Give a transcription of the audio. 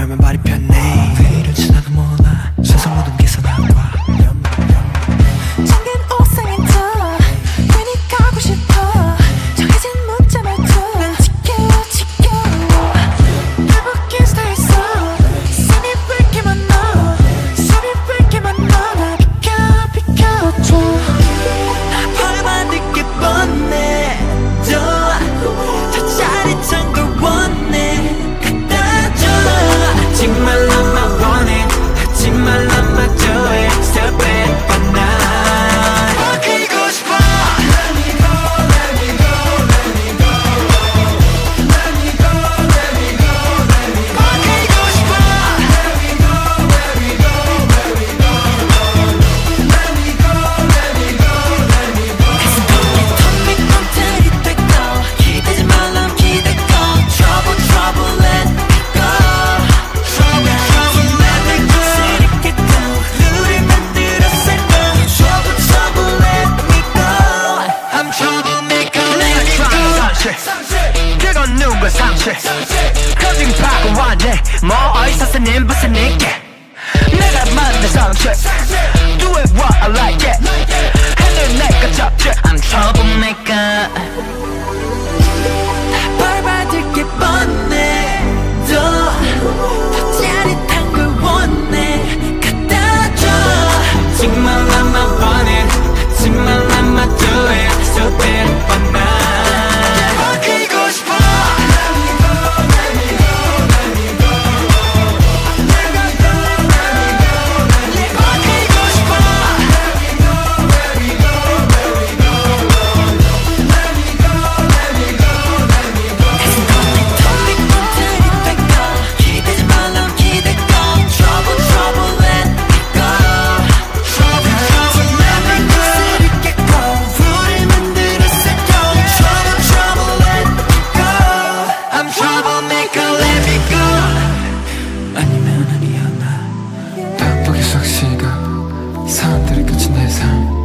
그러면 말이 편해. 왜 이럴지 나도 몰라. 세상 모든 게 선악과 잠긴 옥상에 더 괜히 가고 싶어. 정해진 문자 말투 난 지켜워 불붙긴 스타일 속 숨이 붉게만 너 숨이 붉게만 너나 비켜줘. 벌받을 게 뻔해. 더 짜릿한 걸 원해. 갖다 줘. 하지 말라만 원해. 하지 말라만 do it. Stop it but not. 먹히고 싶어. Let me go, let me go, let me go. Let me go, let me go, let me go. 먹히고 싶어. Let me go, let me go, let me go. Let me go, let me go, let me go. 가슴 텅텅 들이대고 기대지 말람 기대고 Trouble, trouble, let me go. Trouble, trouble, let me go. 스리겠고 우릴 만들었을까. Trouble, trouble, let me go. I'm troublemaker, let me go. 그건 누구의 상실 거짓말하고 왔네. 뭐 어디서 쓰는 무슨 있게 내가 만든 상실 Do it what I like it 하늘 내가 잡지 I'm troublemaker. 벌받을 게 뻔해. 더 짜릿한 걸 원해. 갖다 줘. 하지 말라만 원해. 하지 말라만 do it. Stop it but not. 먹히고 싶어. Let me go, let me go, let me go. Let me go, let me go, let me go. 먹히고 싶어. Let me go, let me go, let me go. Let me go, let me go, let me go. 텅빈 들이대고 기대지 말람 기대고 Trouble, trouble, let me go. Trouble, trouble, let me go. 스리겠고 우릴 만들었을까. Trouble, trouble, let me go. I'm troublemaker, let me go. 아니면 아니었나. 바쁘게 속 시간 사람들이 끝인 내 삶.